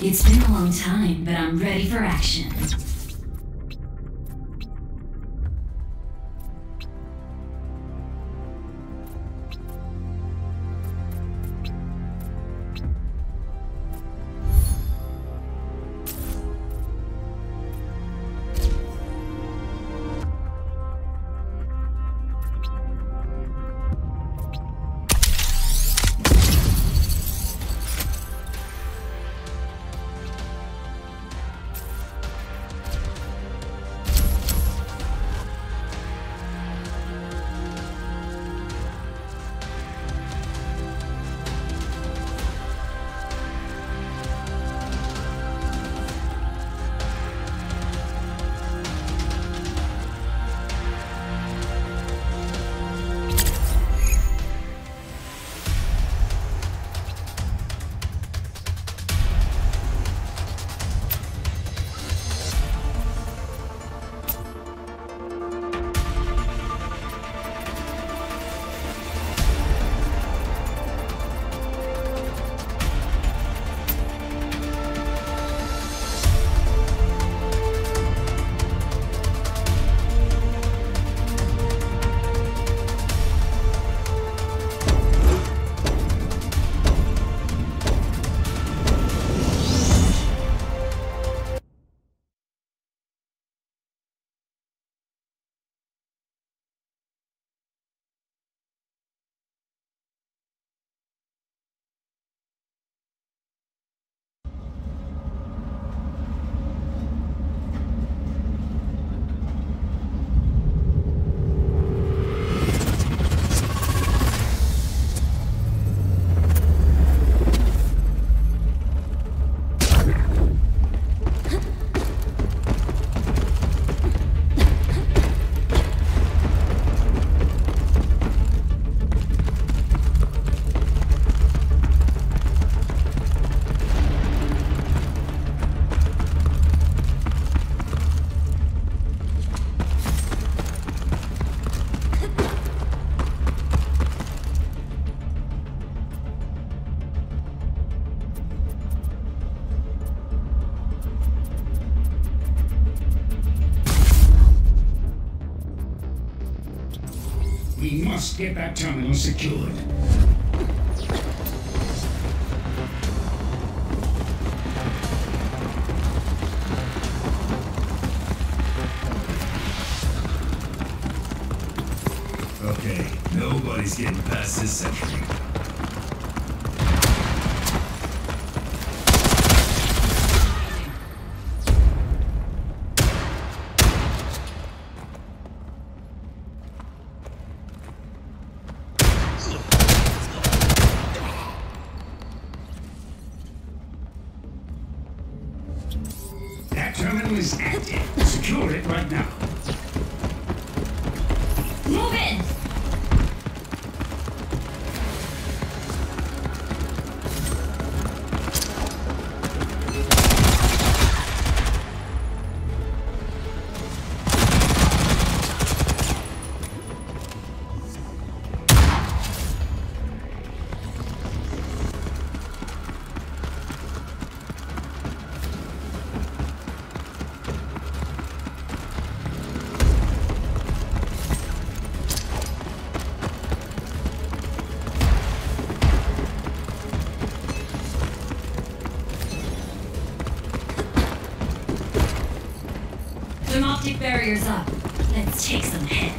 It's been a long time, but I'm ready for action. We must get that terminal secured. Okay, nobody's getting past this sentry. That terminal is active. Secure it right now. Move in! Optic barriers up. Let's take some hit.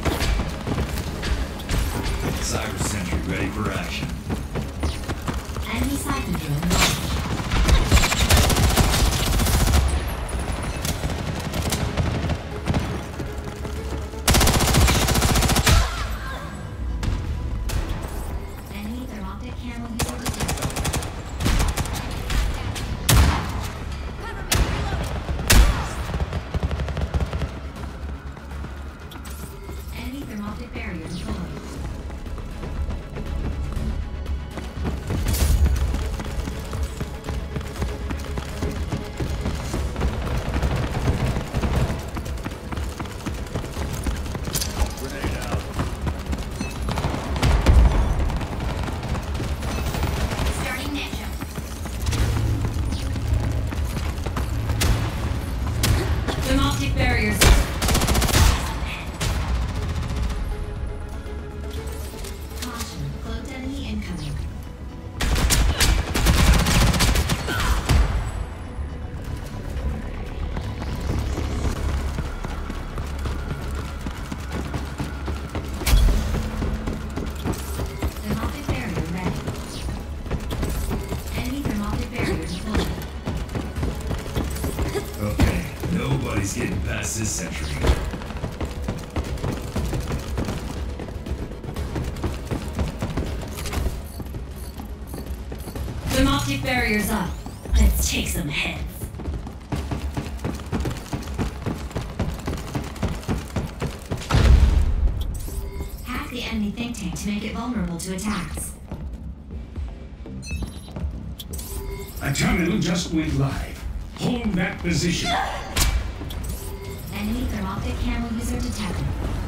Cyber sentry ready for action. Enemy cyber drone launched. Enemy thermoptic camo user detected. Enemy thermoptic barrier deployed. Nobody's getting past this sentry. The optic barrier's up. Let's take some heads. Hack the enemy think tank to make it vulnerable to attacks. A terminal just went live. Hold that position. Enemy thermoptic camera user detected.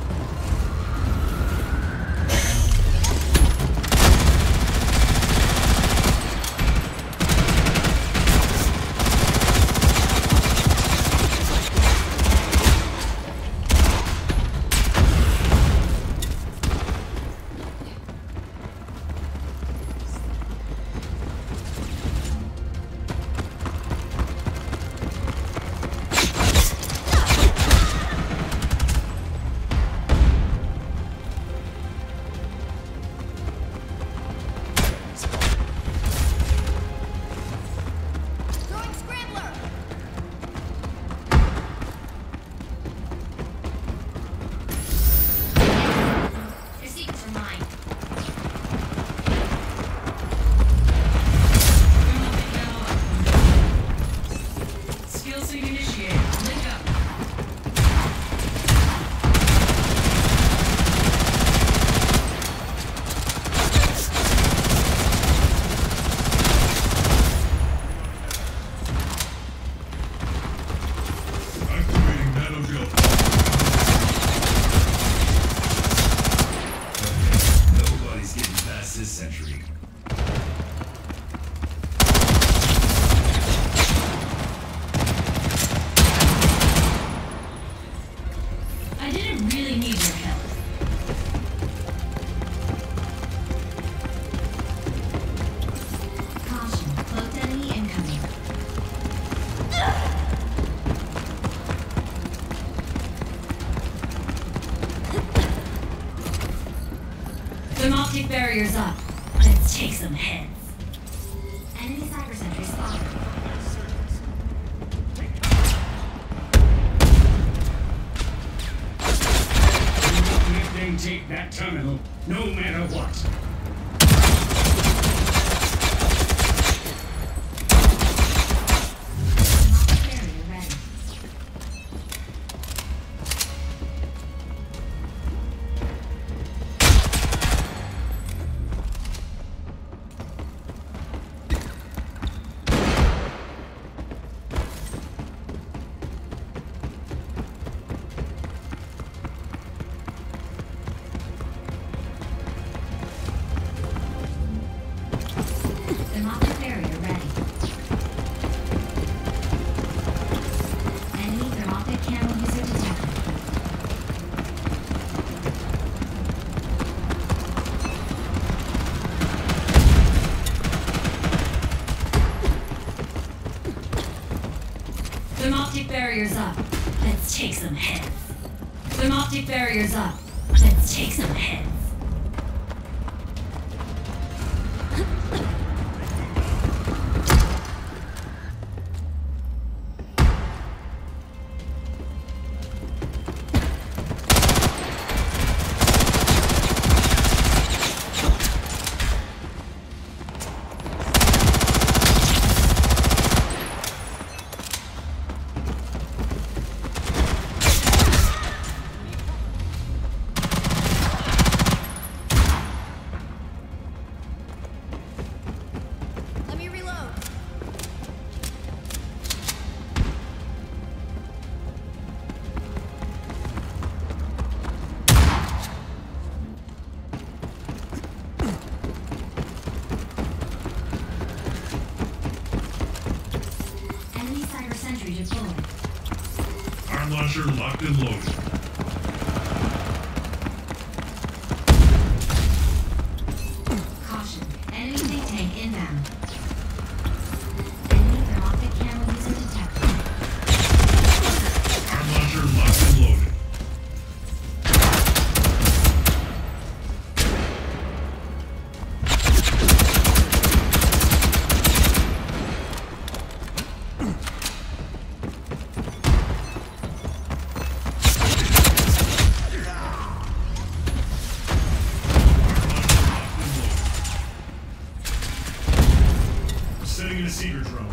This century. I didn't really need your help. Caution, cloaked enemy incoming. The optic barrier's up. Let's take some heads. Enemy cyber sentry spotted. We won't let them take that terminal, no matter what. Optic barrier ready. Thermoptic barrier ready. Enemy thermoptic camera user detected. Thermoptic barrier's up. Let's take some heads. Thermoptic barrier's up. Let's take some heads. Let me reload. Enemy cyber sentry deployed. Arm launcher locked and loaded. Caution. Enemy think tank inbound. Enemy thermoptic camera user detected. Arm launcher locked and loaded. Setting in a seeker drone.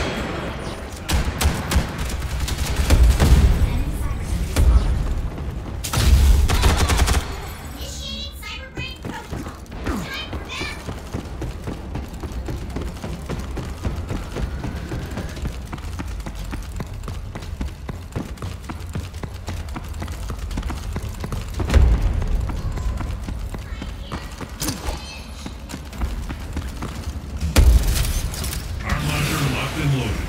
Enemy cyber sentry spotted. Initiating cyber brain protocol. Time for battle. Arm launcher locked and loaded.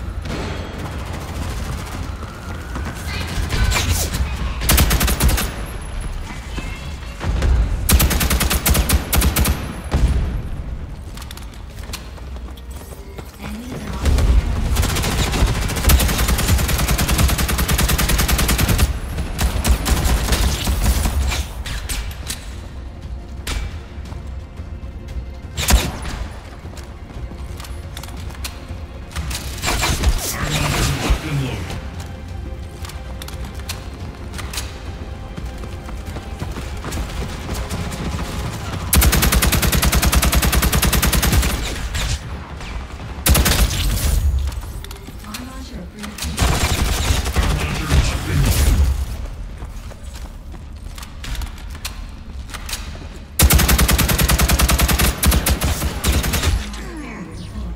Enemies are on. Arm launcher locked and loaded. Arm launcher approved. Arm launcher locked and loaded. Barrier deployed.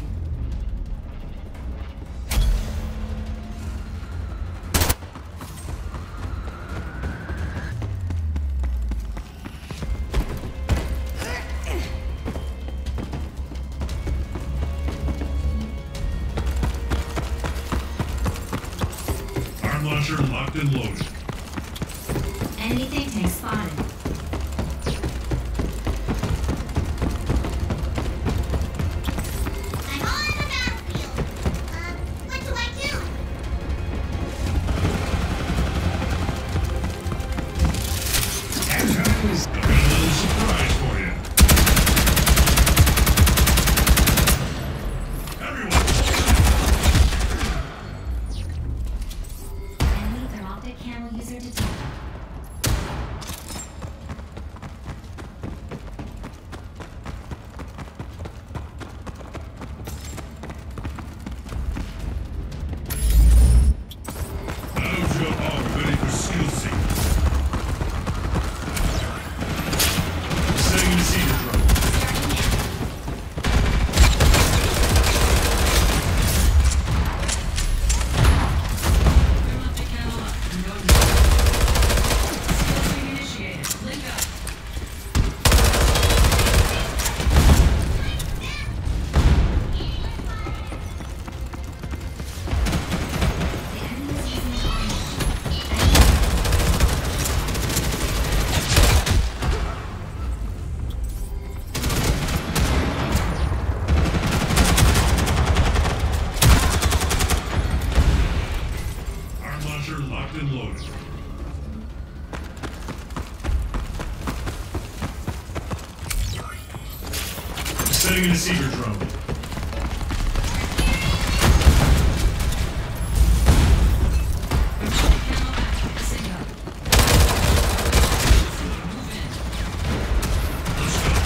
Arm launcher locked and loaded. Enemy think tank spotted. I'm on the battlefield. What do I do? That terminal is I've got a little surprise for you. Everyone, Enemy thermoptic camel user detected. how's your arm ready for skill sync? Setting in a seeker drone. Thermoptic camel up. No skill stream initiated. Link up. The enemy is using an arm launcher. Arm launcher locked and loaded. Setting in a seeker drone. Thermoptic camel active. Sync up. Move in. Let's go.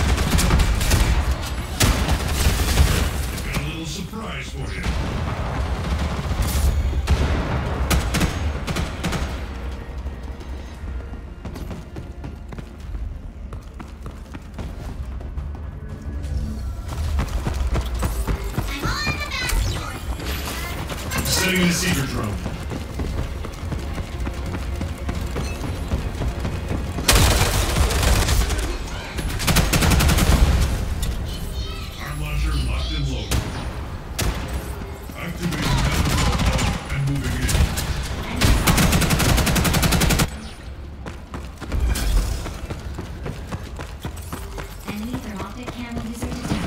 I've got a little surprise for you. I'm on the battlefield. Setting in a seeker drone. Arm launcher locked and loaded. Activating battle and moving in. Enemy thermoptic camel user detected.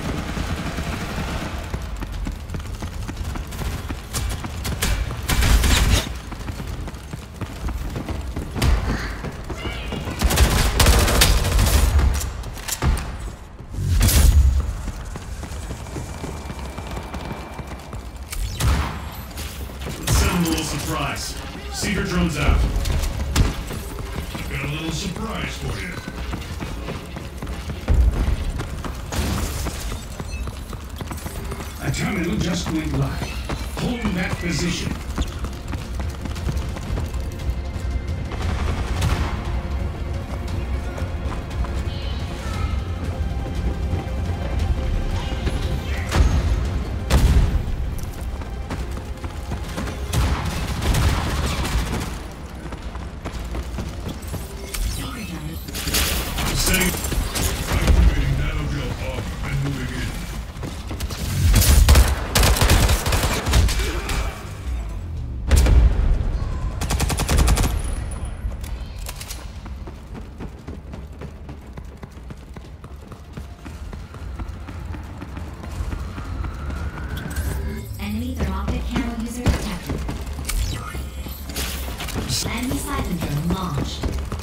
Let's send them a little surprise. Seeker drone's out. I've got a little surprise for you. a terminal just went live. Hold that position. Activating nanogel armor and moving in. Enemy thermoptic camo user detected. Enemy Siphon drone launched.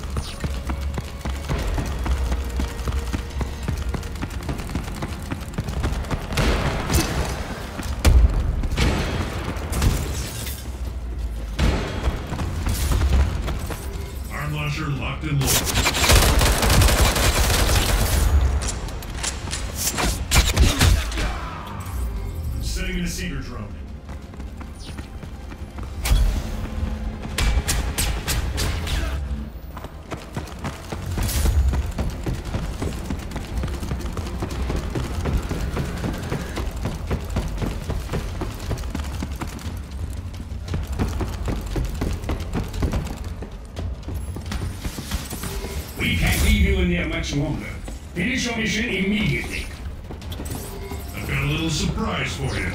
Arm launcher locked and loaded. Setting in a seeker drone. We can't leave you in there much longer. Finish your mission immediately. I've got a little surprise for you.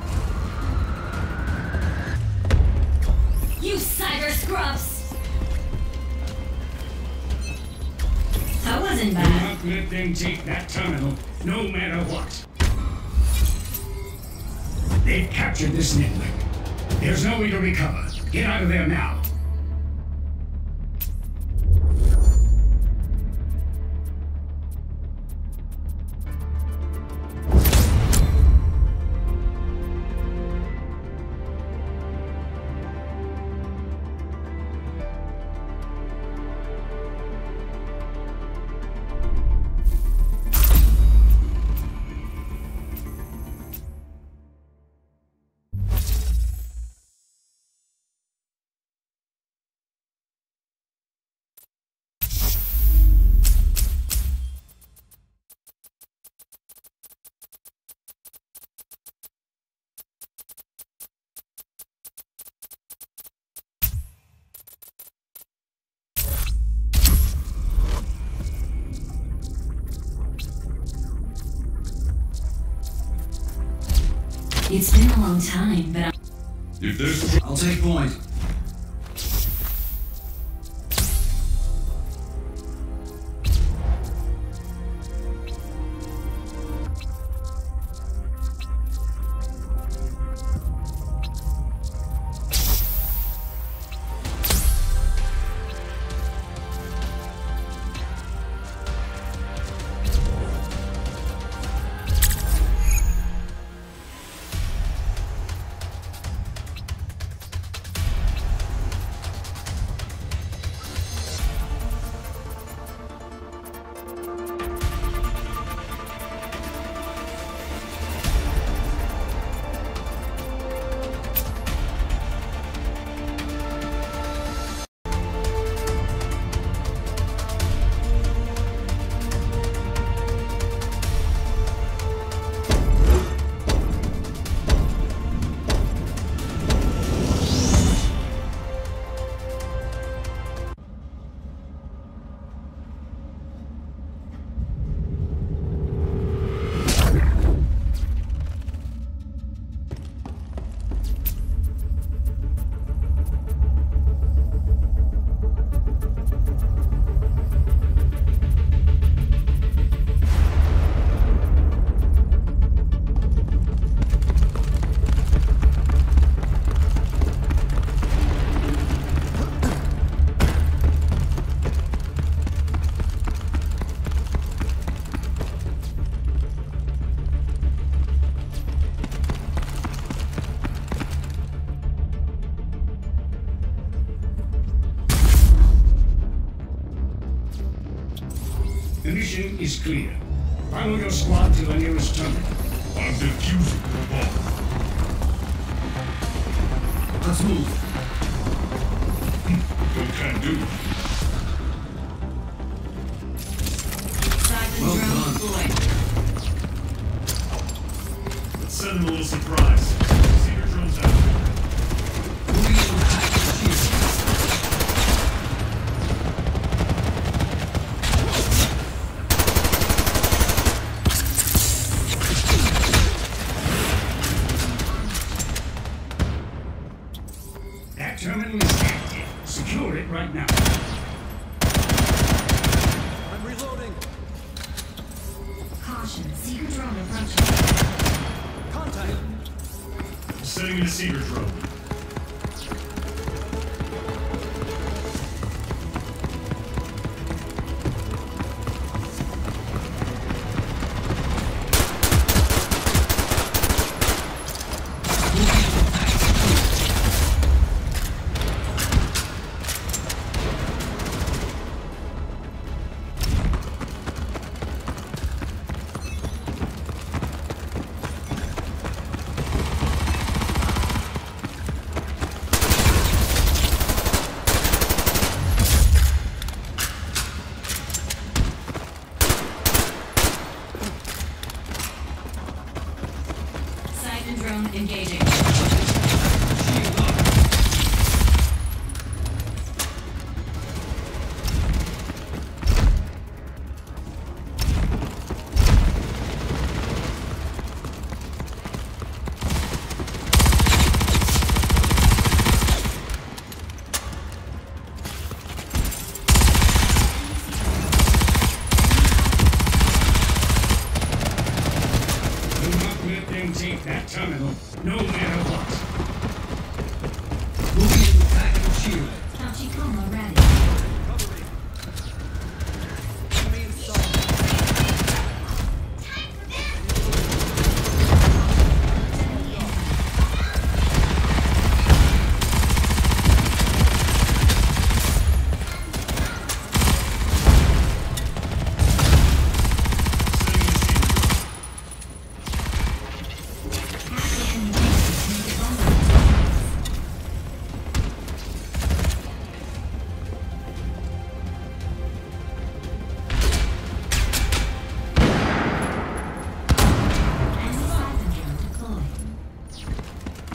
You cyber scrubs! That wasn't Do bad. not let them take that terminal, no matter what. They've captured this network. There's no way to recover. Get out of there now. It's been a long time, but If there's I'll take point. The mission is clear. Follow your squad to the nearest terminal. I'm defusing the bomb. Let's move. Good can do. Siphon Well drone done. deployed. Let's send them a little surprise. Secret drone's out. Moving in with package shield. That terminal is active. Secure it right now. I'm reloading. Caution, secret drone approaching. Contact. Setting in a secret drone. Siphon drone engaging. Shield up. Do not let them take that terminal, no matter what. Moving in with package shield. Tachikoma ready. Cover me. Enemy inside. Setting in a secret drone. Active enemy bases make it vulnerable. Enemy siphon drone deployed.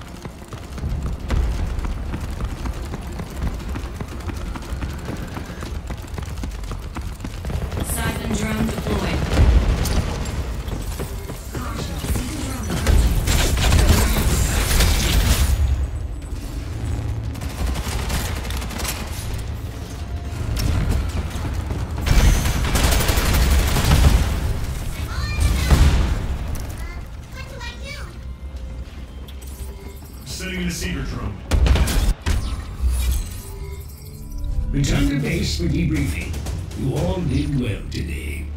Siphon drone deployed. Caution, secret drone approaching. Setting in a secret drone. Return to base for debriefing. You all did well today.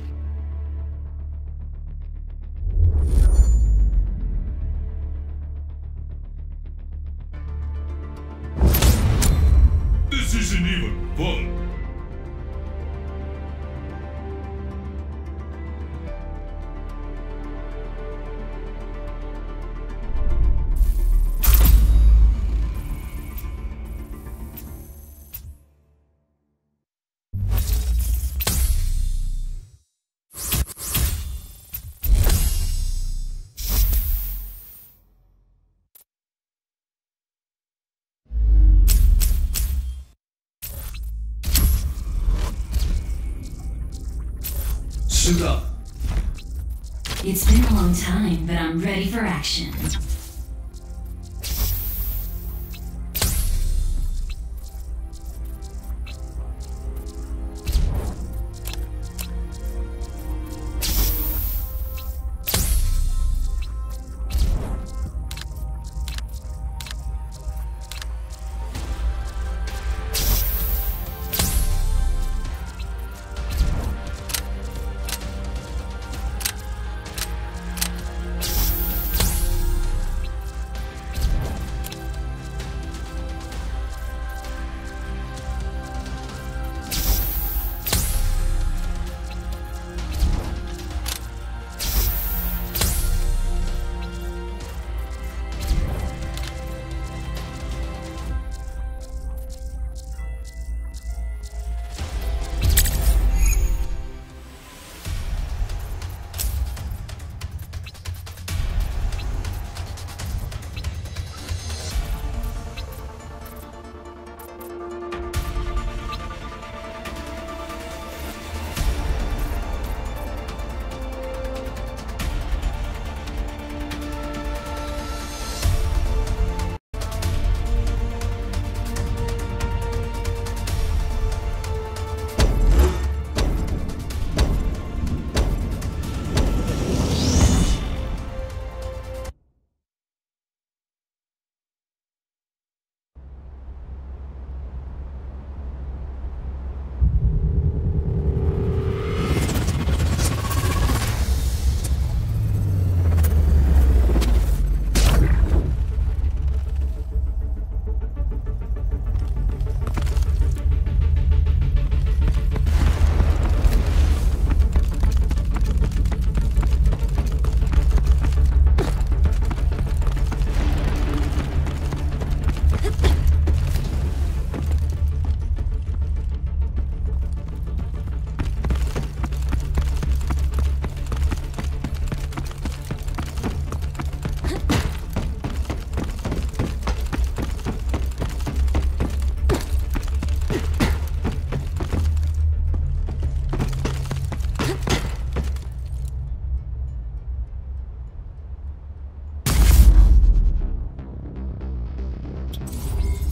This isn't even fun. Suit up. It's been a long time, but I'm ready for action.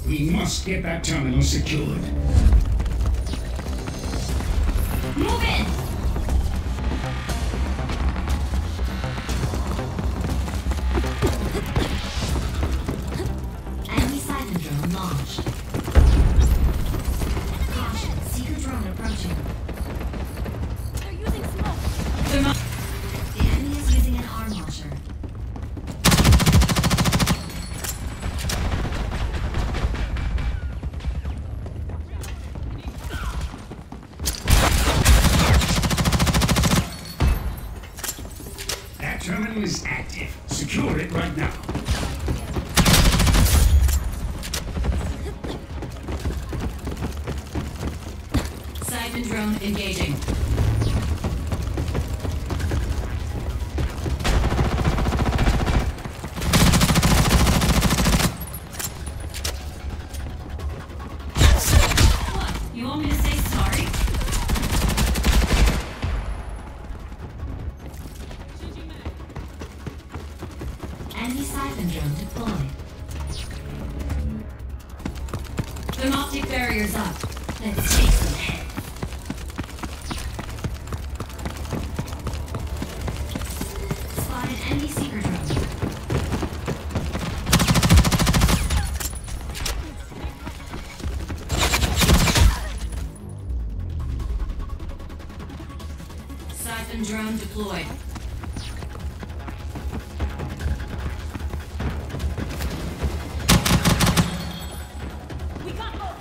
We must get that terminal secured. Move in! Enemy Siphon drone launched. Caution, Seeker drone approaching. They're using smoke. The enemy is using an arm launcher. That terminal is active. Secure it right now. Siphon drone engaging. What? You want me to say sorry? Enemy Siphon drone deployed. The optic barrier's up. Let's take some heads. Spotted enemy Seeker drone. Siphon drone deployed. We got hope.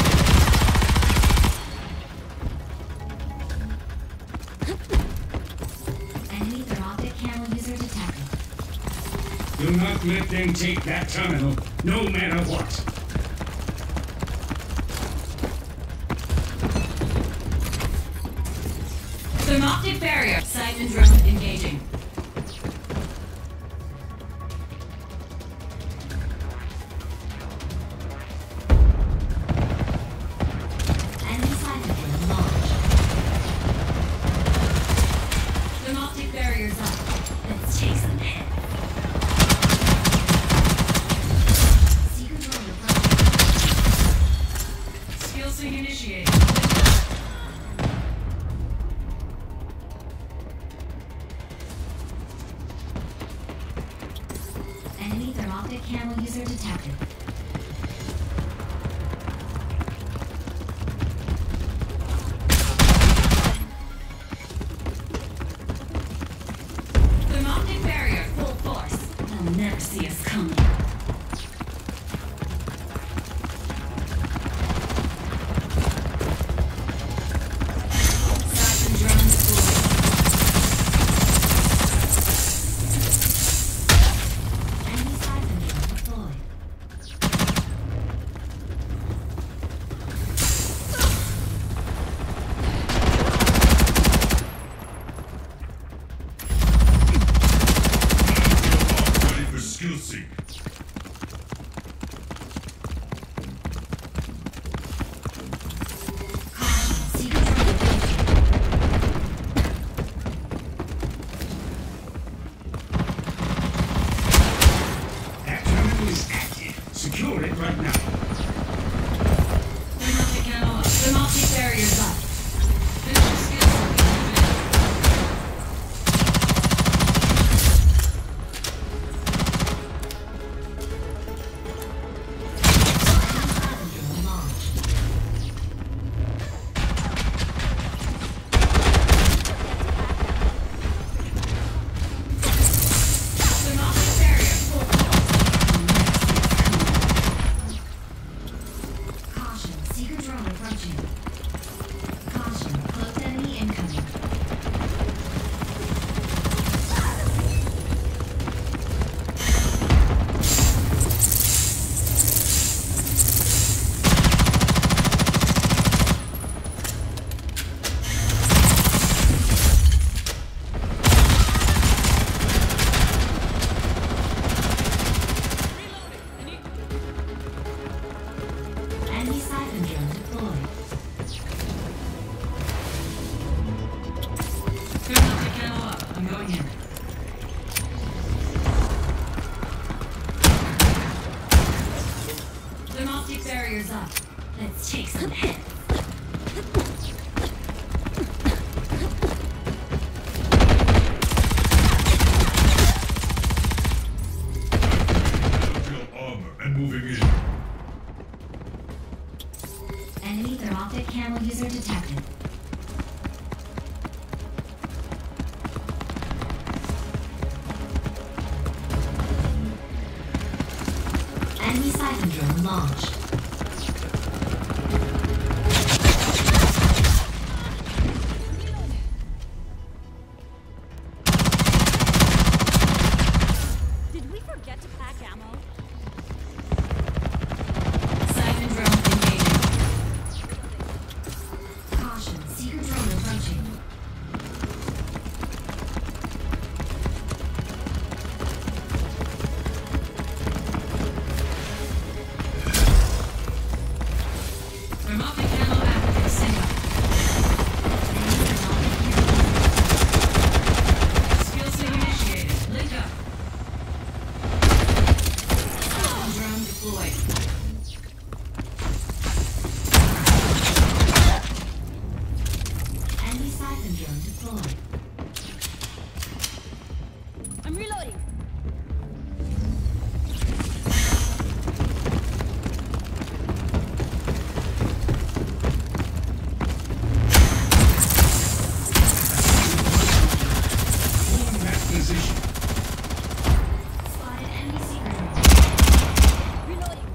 Enemy thermoptic camera user detected. Do not let them take that terminal, no matter what. Thermoptic barrier. Siphon drone engaging. Enemy Siphon drone launched. Thermoptic barrier's up. Let's take some heads. Seeker drone approaching. Skill sync initiated. Enemy thermoptic camera user detected. Thermoptic barrier full force. They'll never see us coming. Siphon drone deployed. Enemy Siphon drone deployed. Ready for skill sync. Seeker drone engaging. That terminal is active. Secure it right now. Thermoptic ammo up. Thermoptic barriers up. Finish your skill sync. barriers up. Let's take some hits. Battlefield armor and moving in. Enemy thermoptic camo user detected. Enemy siphon drone launched. Did we forget to pack ammo? Siphon drone engaging. Caution, seeker drone approaching. Thermoptic camo active. Sync up. Skill sync initiated. Link up. Siphon drone deployed. Enemy siphon drone deployed. I'm reloading. Form that position. Spotted enemy seeker drone. Reloading.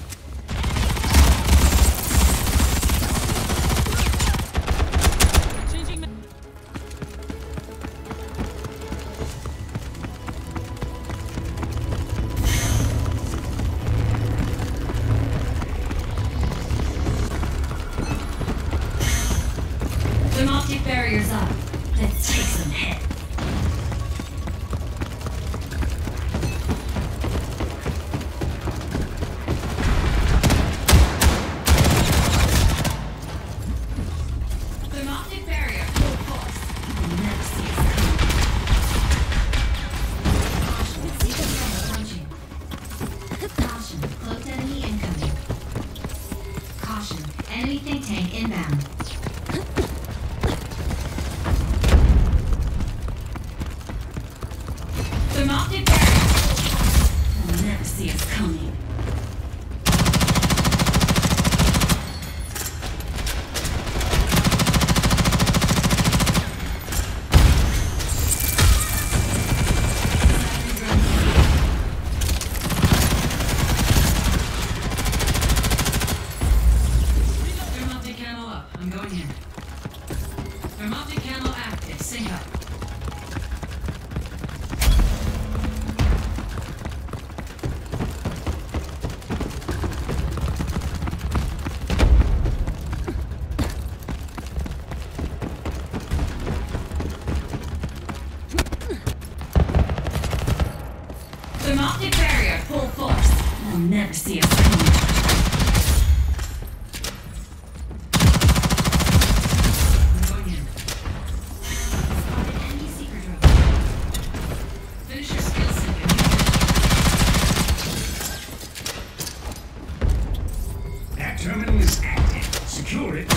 Changing. Thermoptic barriers up. Let's take some hits. Thermoptic barrier. Full force. You'll never see us coming. Caution, seeker drone approaching. Caution, cloaked enemy incoming. Caution, enemy think tank inbound. Thermoptic barrier. You'll never see us coming. Thermoptic camo up. I'm going in. Thermoptic camo active. Sync up. Thermoptic barrier. Full force. You'll never see us coming. I'm going in. Spotted enemy seeker drone. Finish your skill sync. That terminal is active. Secure it.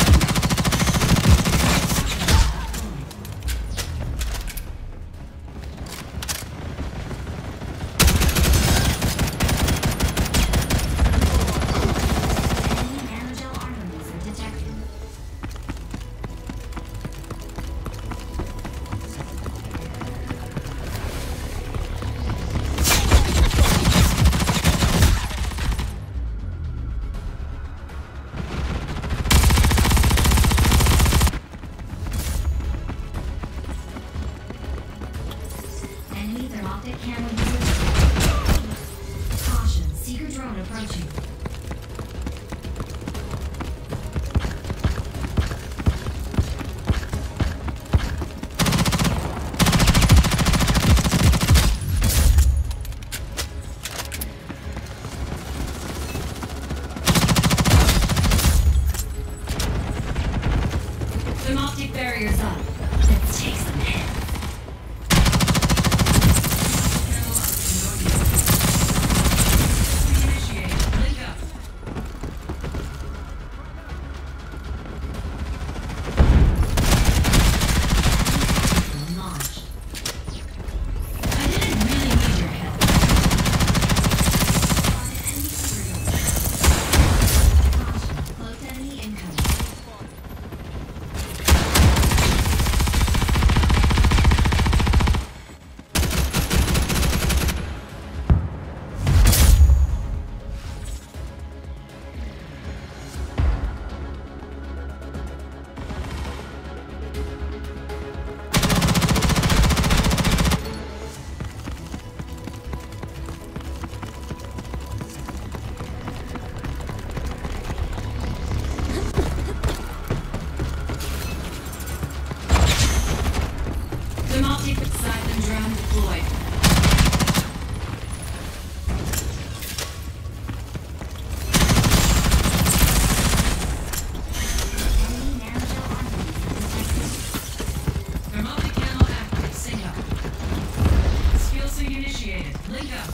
Link up.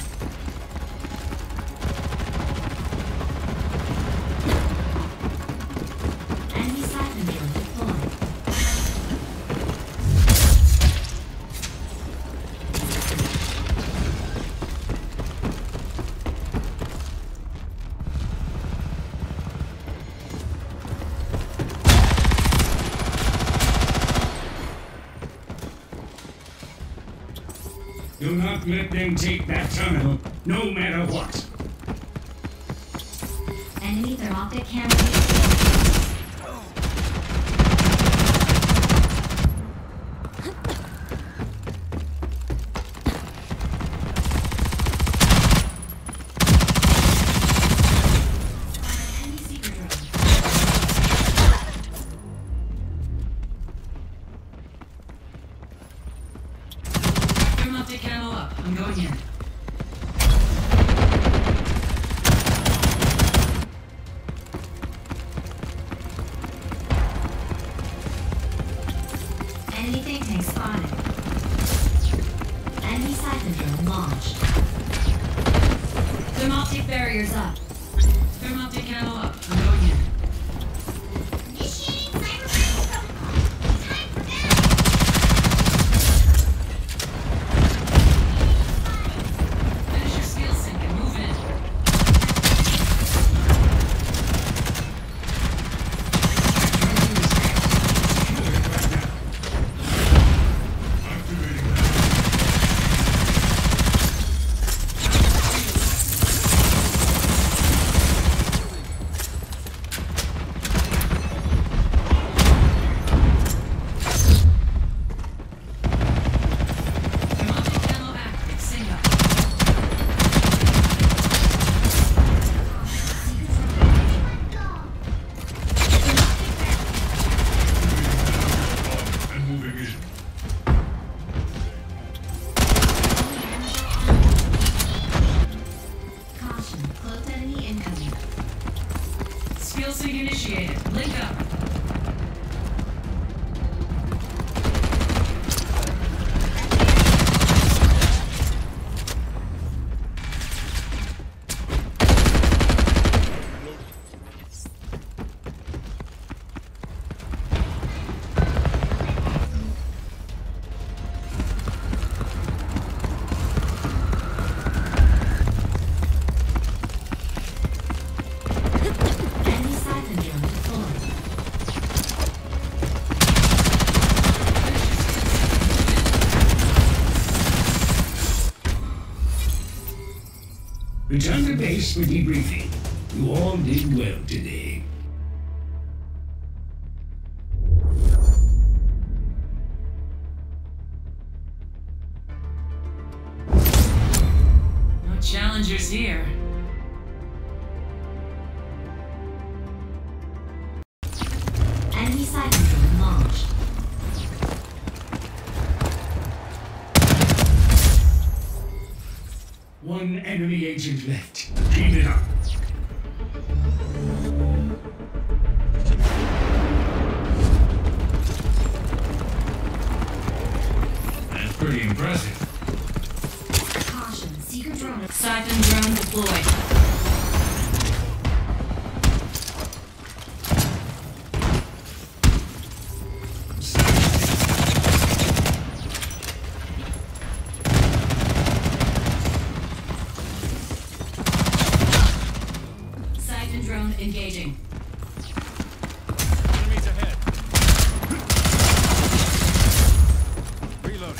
Enemy siphon drone deployed. Do not let them take that tunnel, no matter what. Enemy thermoptic camera deployed. Enemy seeker drone. Thermoptic ammo up. I'm going in. Enemy think tank spotted. Enemy siphon drone launched. Thermoptic barriers up. Thermoptic ammo up. I'm going in. Initiating cyber protocol. Time for battle. Finish your skill sync and move in. Activating that. Thermoptic ammo active. Sync up. And moving in. Caution, close enemy incoming. Skill sync initiated. Link up. Enemy siphon drone deployed. Return to base for debriefing. You all did well today. No challengers here. Enemy siphon drone launched. One enemy agent left. Keep it up. That's pretty impressive. Caution, seeker drone. Siphon drone deployed. Siphon drone engaging. Enemies ahead. Reloading.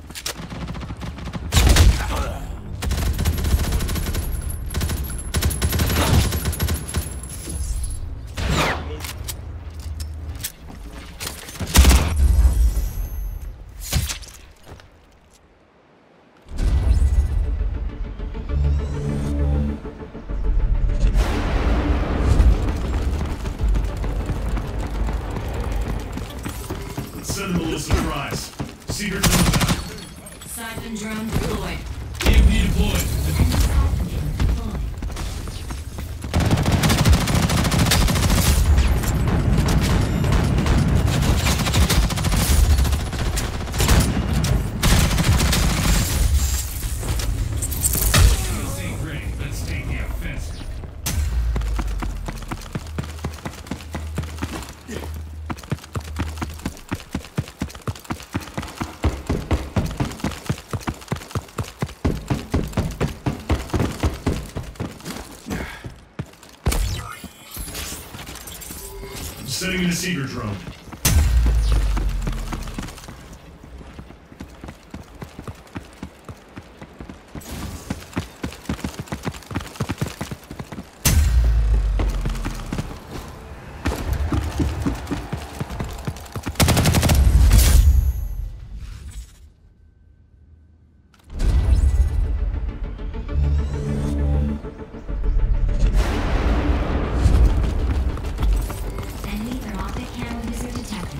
Send them a little surprise. Seeker drones out. Siphon drone deployed. EMP deployed. Enemy siphon drone deployed. Sending in a seeker drone. Enemy thermoptic camo user detected.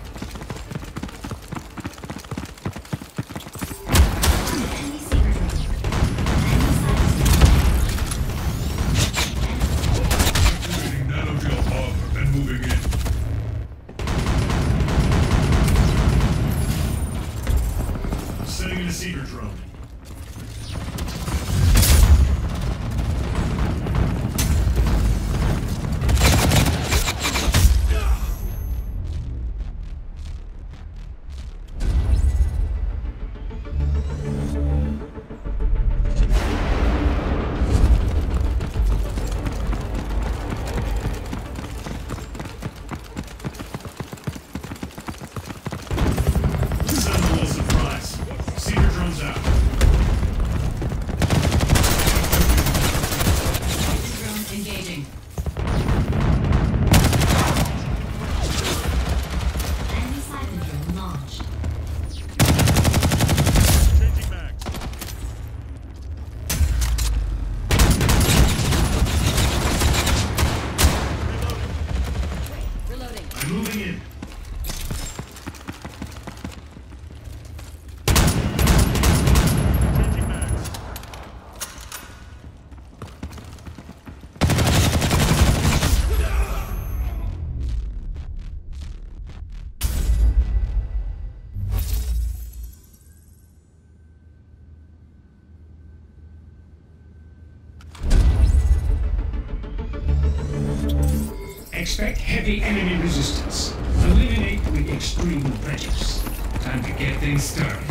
Enemy secret room. Enemy side Activating nanogel armor and moving in. Sending in a seeker drone. Sentinel surprise. Seeker drones out. Drone engaging. enemy siphon drone launched. Changing mags. Reloading. I'm moving in. Changing mags. Expect heavy enemy resistance. Eliminate with extreme prejudice. Time to get things started.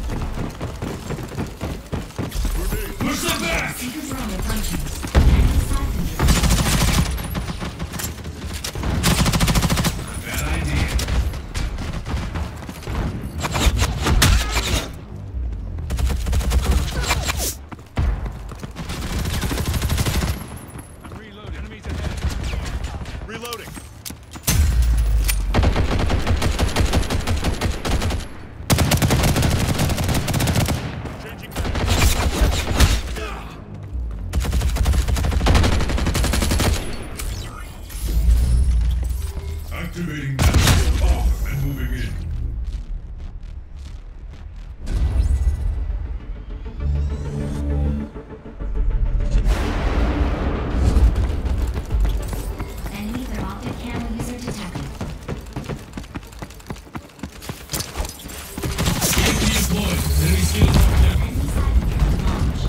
Push them back! Seeker drone approaching. Enemy siphon drone. Bad idea. I'm reloading. Enemies ahead. Reloading. Changing mags. Activating nanogel armor and moving in. Enemy thermoptic camo user detected. EMP deployed. Enemy shield down. Enemy siphon drone launched.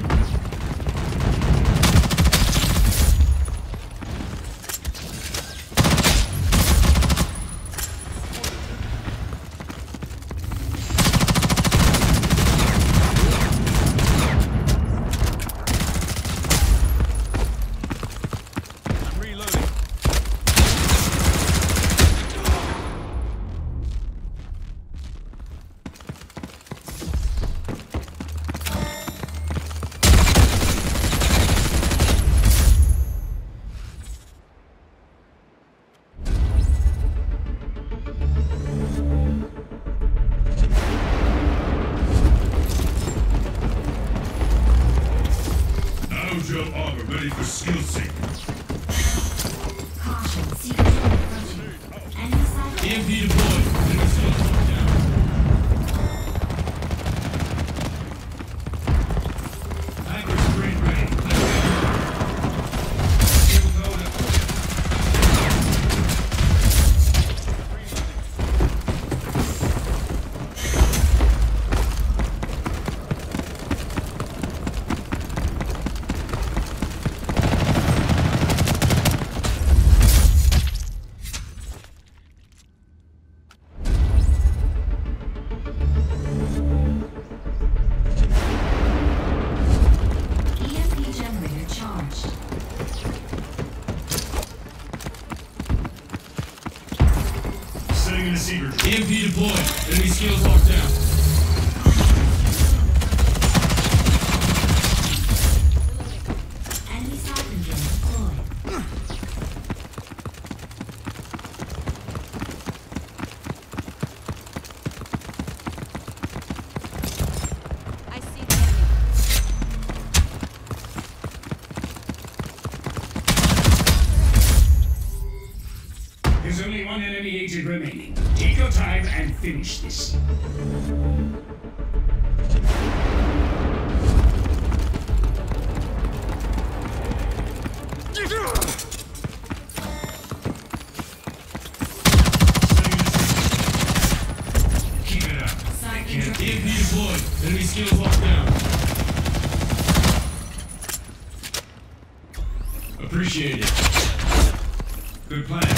I'm reloading. Nanogel armor ready for skill sync. Caution, seeker drone approaching. Enemy siphon EMP deployed. Enemy shield down. Tiger screen ready. Here we go. EMP deployed. Enemy skills locked down. Enemy siphon drum deployed. I see the enemy. There's only one enemy agent remaining. Take your time and finish this. Keep it up. Siphon drum EMP deployed. Enemy skills locked down. Appreciate it. Good plan.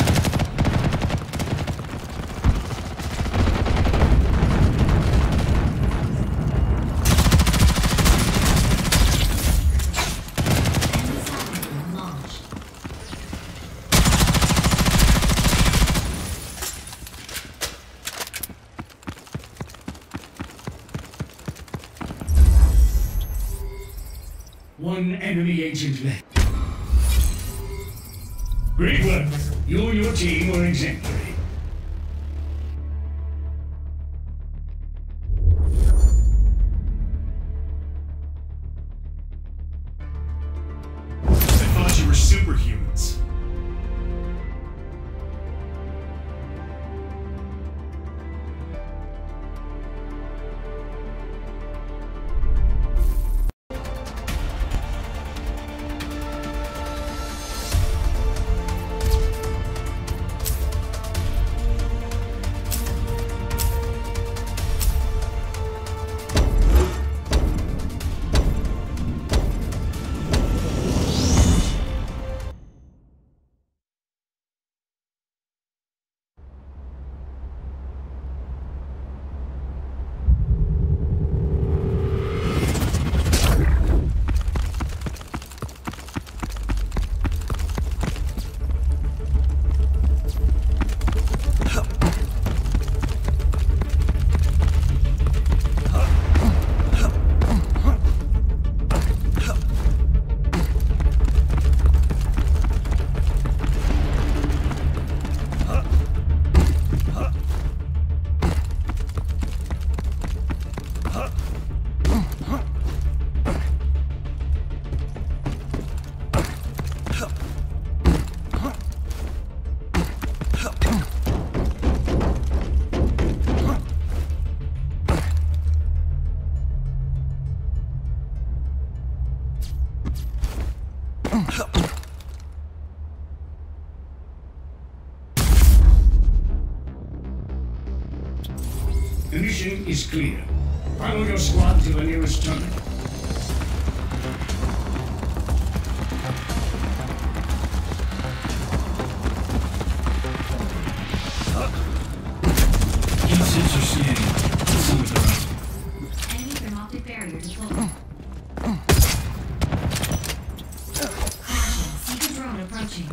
enemy siphon drum launched. One enemy agent left. Great work. You and your team were exemplary. I thought you were superhumans. The mission is clear. Follow your squad to the nearest terminal. Heat sensor scanning. Let's see what they're up to. Enemy thermoptic barrier deployed. Crashing. Seeker drone approaching.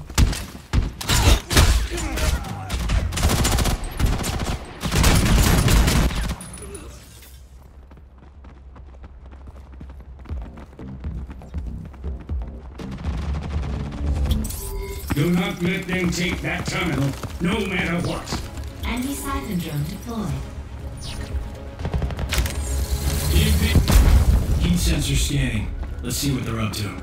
Do not let them take that terminal, no matter what. Enemy siphon drone deployed. EMP. Heat sensor scanning. Let's see what they're up to.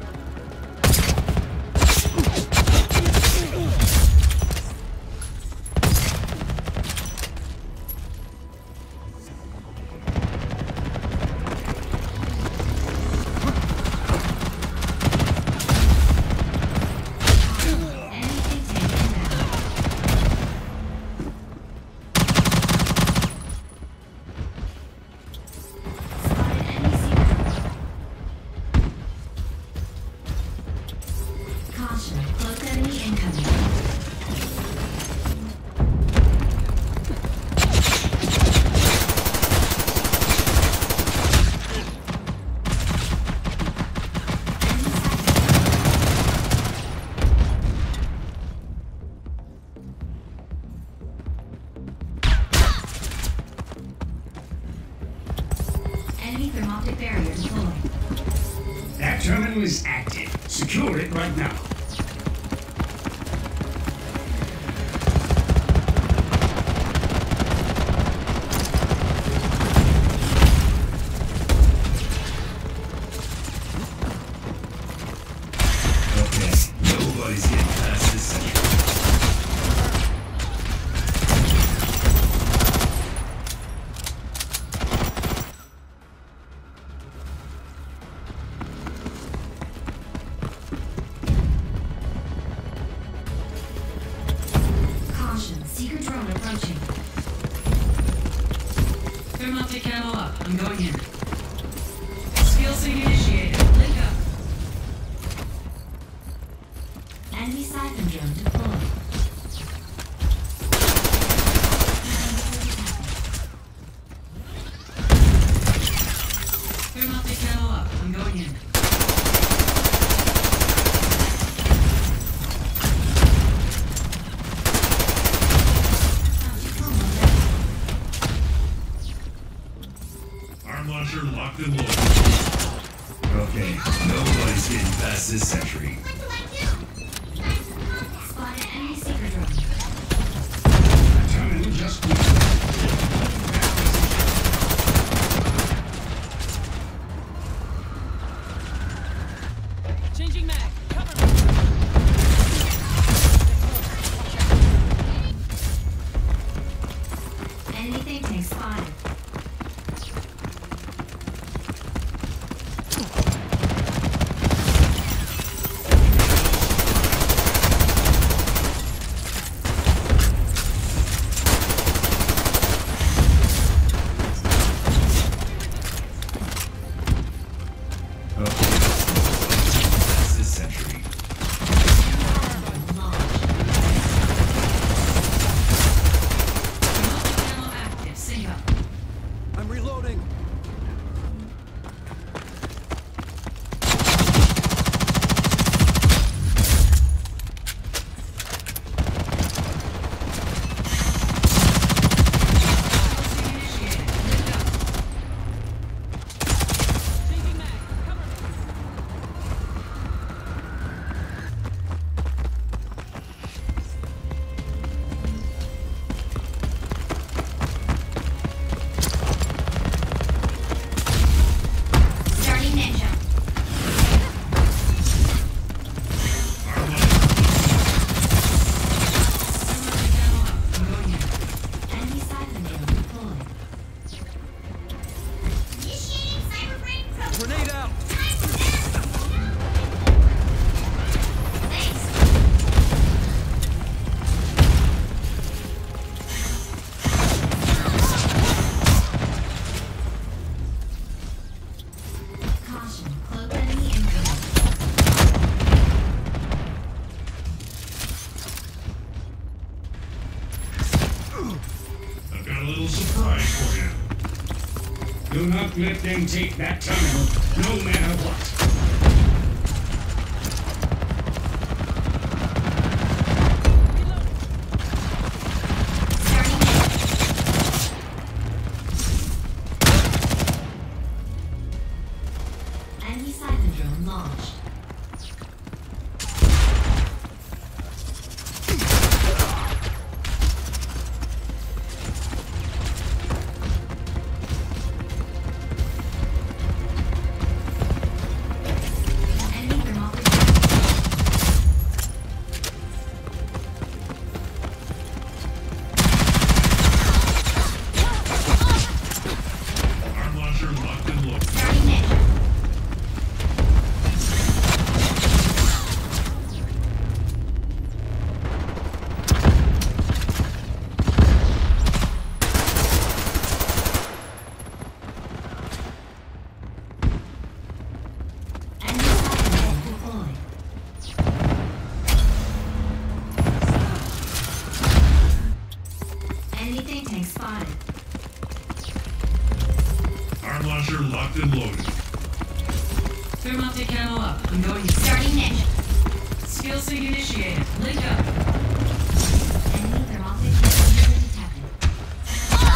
Anything taken down. Spotted enemy seeker. Caution. Close enemy incoming. Enemy sighted. terminal is active. Secure it right now. Okay, nobody's getting past this second. Caution, seeker drone approaching. Thermoptic camo up. I'm going in. Skill sync initiated. Link up. Enemy siphon drone deployed. Thermoptic camo up. I'm going in. Arm launcher locked and loaded. Okay, nobody's getting past this sentry. Spotted enemy seeker drone. Terminal just Changing mag. Cover me. Enemy think tank spotted. Past this sentry. Thermoptic camo active. Sync up. I'm reloading. Skill sync initiated. Link up. Changing mag. Cover me. Starting ninja. Arm launcher. Thermoptic camo up. I'm going in. Enemy siphon drone deployed. Initiating cyberbrain program. Grenade out. Thanks. Caution, cloaked enemy incoming. I've got a little surprise for you. do not let them take that terminal, no matter what. Starting now. Enemy siphon drone launched. Enemy thermoptic Arm launcher locked and loaded. starting now. Enemy siphon drone deployed. Enemy think tank spotted. Arm launcher locked and loaded. Thermoptic camo up. I'm going in. Starting now. Skill sync initiated. Link up. Enemy thermoptic drone detected.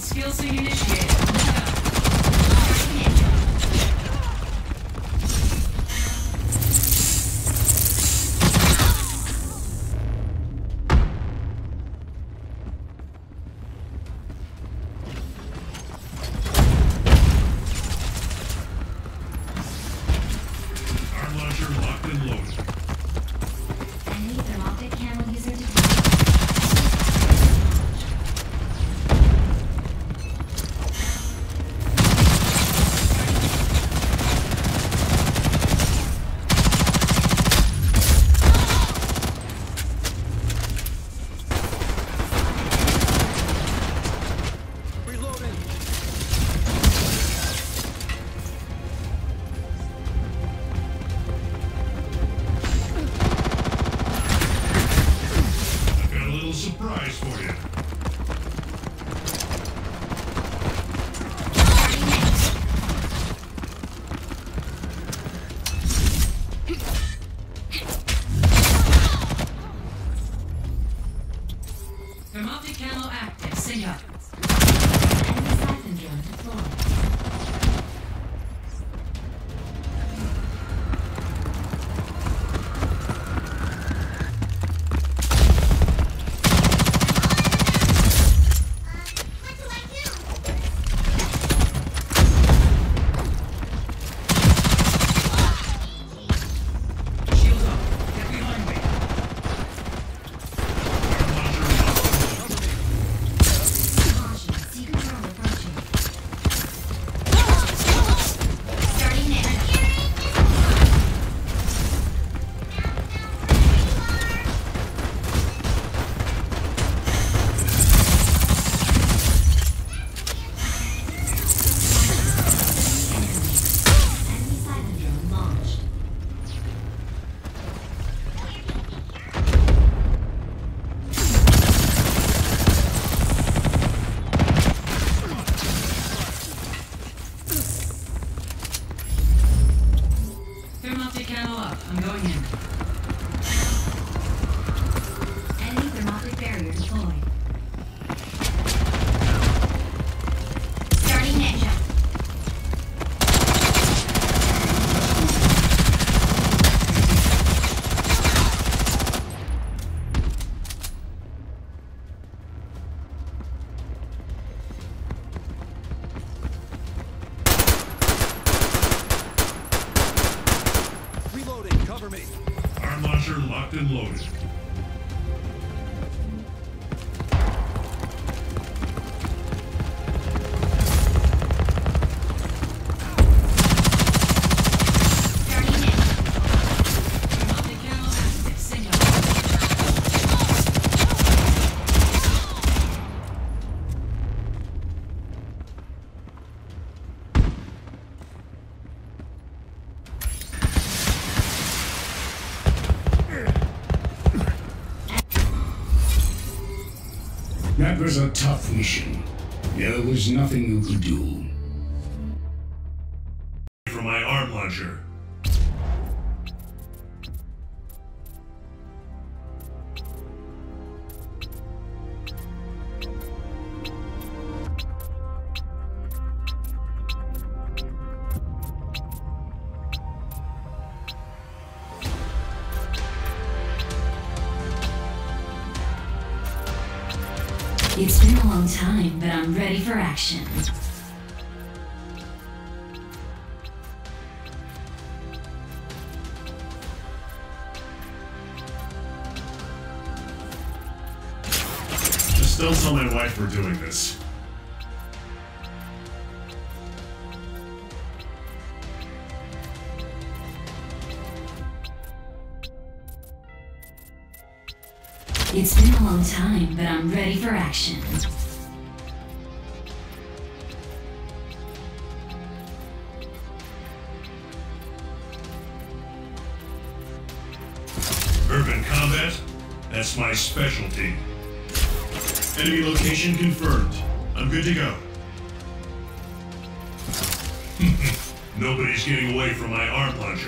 Skill sync initiated. Link up. Arm launcher locked and loaded. Enemy thermoptic camo user detected. Reloading. I've got a little surprise for you. Thermoptic camo active. Sync up. Enemy siphon drone deployed. Shield up. Get behind me. Arm launcher locked and loaded. Caution, secret drone approaching. Starting now. Enemy siphon drone launched. Thermoptic camo up. I'm going in. Enemy thermoptic barrier deployed. Starting now. Reloading. Cover me. Arm launcher locked and loaded. Starting now. Thermoptic camo active. Sync up. That was a tough mission. There was nothing you could do. For my arm launcher. It's been a long time, but I'm ready for action. Just don't tell my wife we're doing this. It's been a long time, but I'm ready for action. Urban combat? That's my specialty. Enemy location confirmed. I'm good to go. Nobody's getting away from my arm launcher.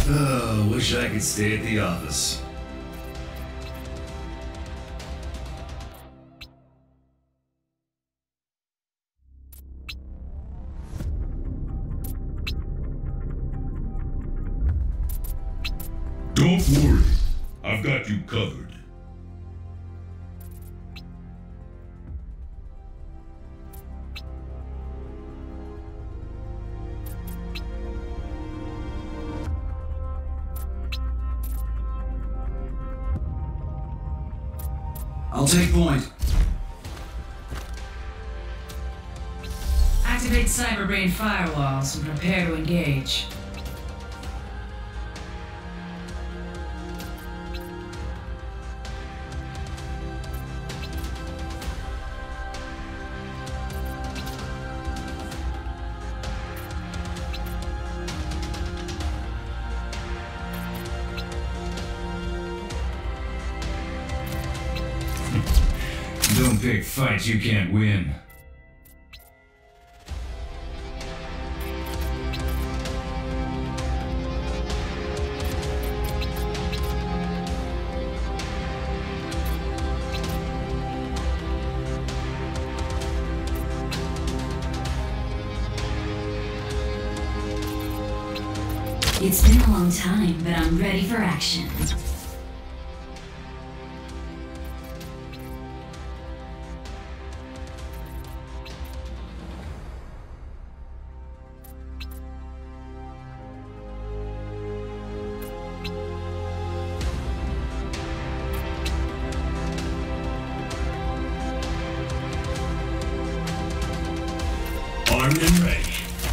Oh, wish I could stay at the office. Don't worry. I've got you covered. I'll take point. Activate Cyberbrain firewalls and prepare to engage. Don't pick fights you can't win. It's been a long time, but I'm ready for action. Armed and ready.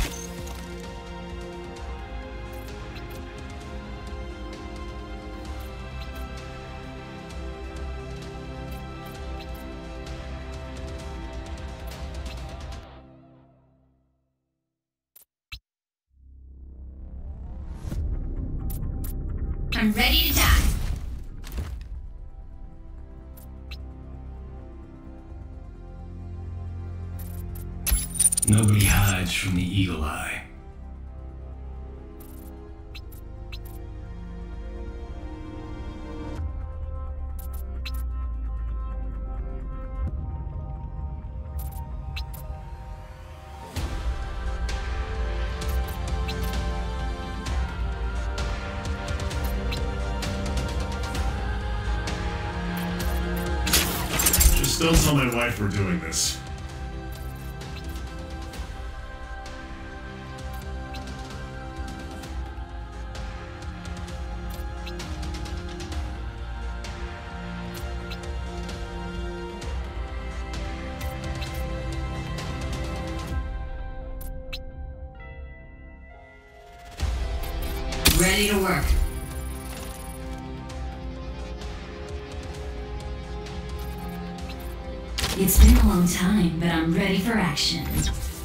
I'm ready to die. Nobody hides from the eagle eye. Just don't tell my wife we're doing this. Ready to work. It's been a long time, but I'm ready for action.